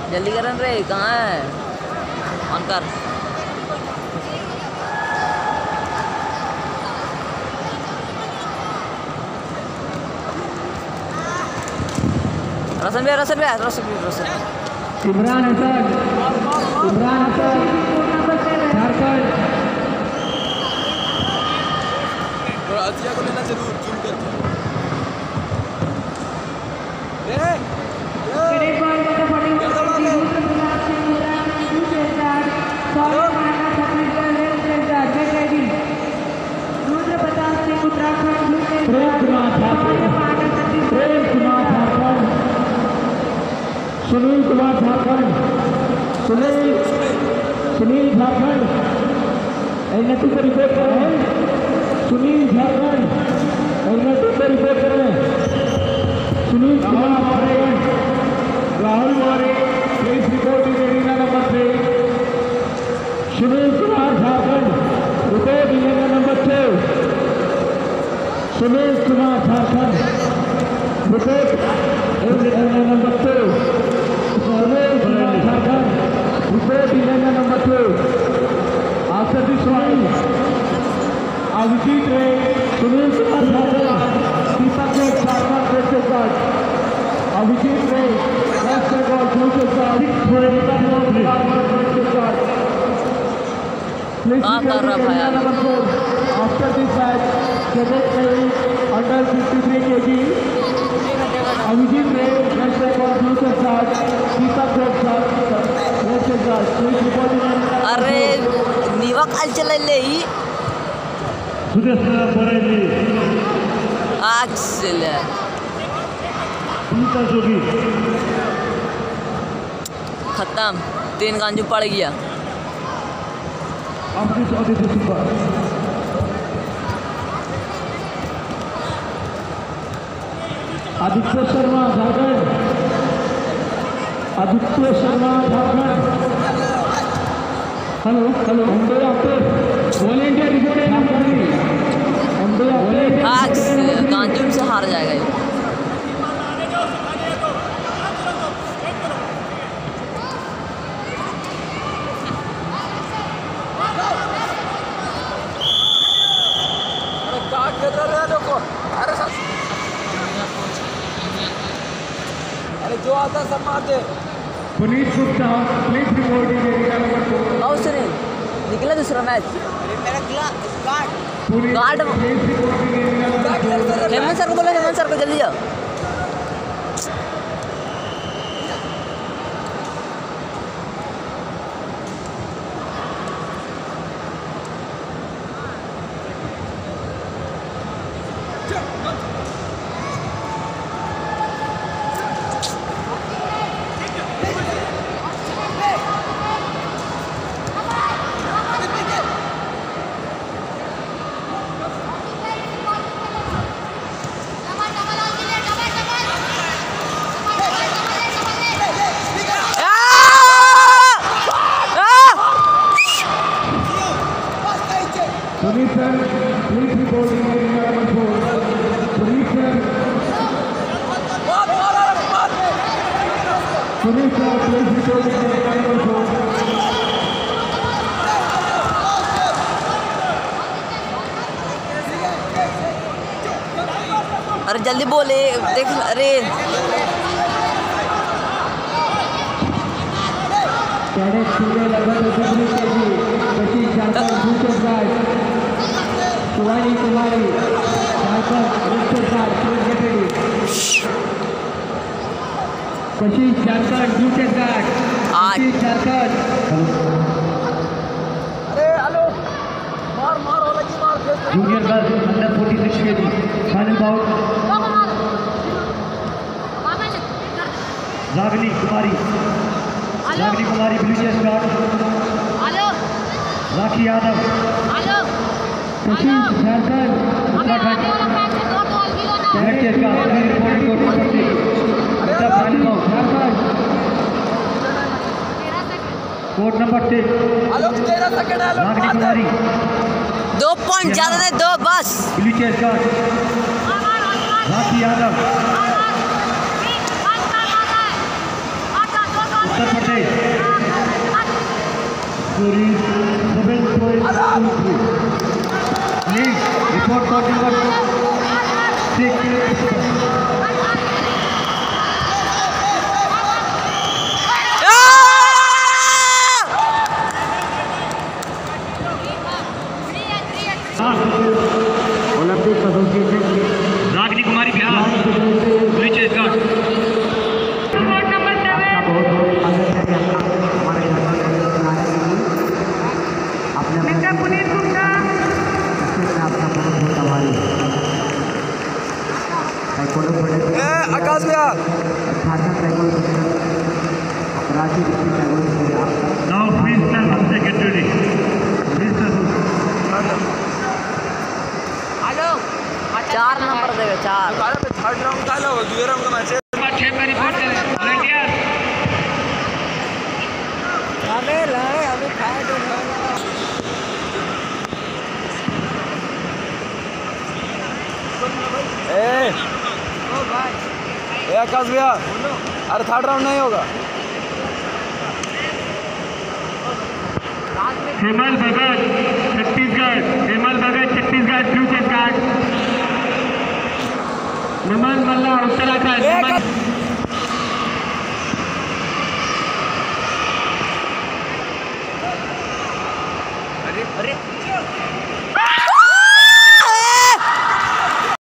जल्दी करन रे, कहाँ है? ऑन कर। रसन भी इमरान हसन झारखंड। अजिया को लेना जरूर जूम करके। सुनील कुमार झारखंड। सुनील झारखंड एनएटी पर रिपोर्ट कर रहे हैं। सुनील झारखंड एनएटी पर रिपोर्ट कर रहे हैं। Sunil Kumar Jharkhand. Rahul Maurya please report in area number 3। Sunil Kumar Jharkhand report in area number 2। Sunil Kumar Jharkhand report in area number 2। Report in area number 2. After this one, Avijit Ray, Sunil Kumar Bhagwan, Deepak Sharma, Pressure Guard. Avijit Ray, Pressure Guard, Pressure Guard, Deepak Sharma, Pressure Guard. Please report in area number 4. After this match, Cadet Ray, under 53 kg. Avijit Ray, Pressure Guard, Pressure Guard, Deepak Sharma. अरे नीवा काल चले ही खत्म 3 गांजू पड़ गया। Aditya Sharma Jharkhand. Aditya Sharma Jharkhand. Hello volunteer report Ganju से हार जाएगा ये। अरे जो आता सब मार दे। Puneet Gupta please report in area number 4। आओ सुनील, निकला दूसरा मैच। मेरा गार्ड हेमंत सर को बोलो, हेमंत सर को जल्दी जाओ। Puneet sir, please report in area number 4. Puneet sir, please report in area number 4. अरे जल्दी बोले, देख। अरे कैडेट सूर्य लगभग 23 kg, कशिश झारखंड दूसरे साइड, शिवानी कुमारी झारखंड दूसरे साइड, गेट रेडी। कशिश झारखंड दूसरे साइड, कशिश झारखंड। अरे हेलो मार हो लगी मार। Junior girls under 46 kg, final bout. Ragini Kumari blue chest guard. Rakhi Yadav Kashish Jharkhand Uttarakhand. Red chest guard reporting court number 6 Ragini Kumari. 2 point ज्यादा है, 2 बस। Blue chest guard Rakhi Yadav. Uttar Pradesh पूरी 7.23 please report for number 6 Olympic association Ragini Kumari Bihar रिचेज गार्ड नंबर 7 बहुत हमारे अपने पुनीत गुप्ता आपका बहुत बहुत आभारी आकाश भैया now please sir get ready please sir 4 number देवे 4 थर्ड राउंड का लो दूसरे राउंड का मैच है 6 में रिपोर्ट करें वॉलंटियर हमें खाए दो ए आकाश भैया अरे थर्ड राउंड नहीं होगा Hemal Bhagat Chhattisgarh blue chest guard Naman Malla Uttarakhand